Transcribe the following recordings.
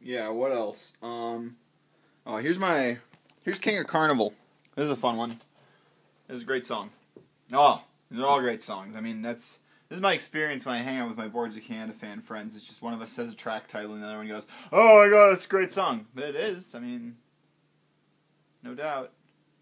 Yeah, what else? Oh, here's King of Carnival. This is a fun one. This is a great song. Oh, they're all great songs. I mean, this is my experience when I hang out with my Boards of Canada fan friends. It's just one of us says a track title and the other one goes, "Oh my god, that's a great song." But it is. I mean, no doubt.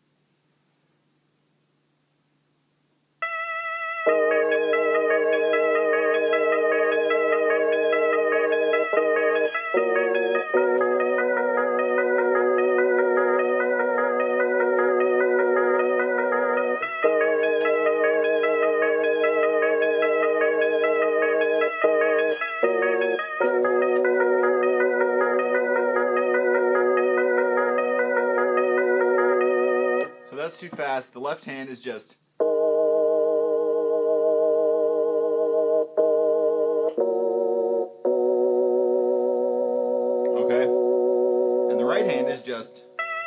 So that's too fast. The left hand is just. Okay? And the right hand is just.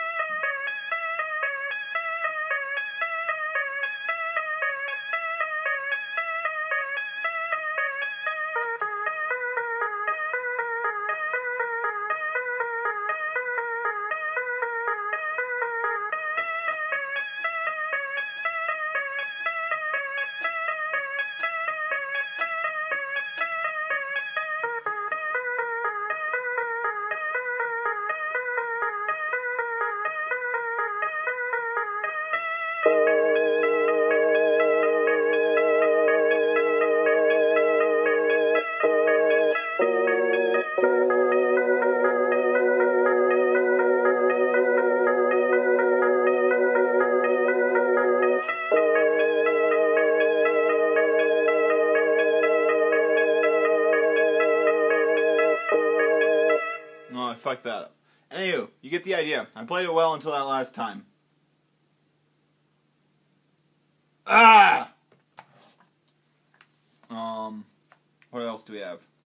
No, I fucked that up. Anywho, you get the idea. I played it well until that last time. Ah! What else do we have?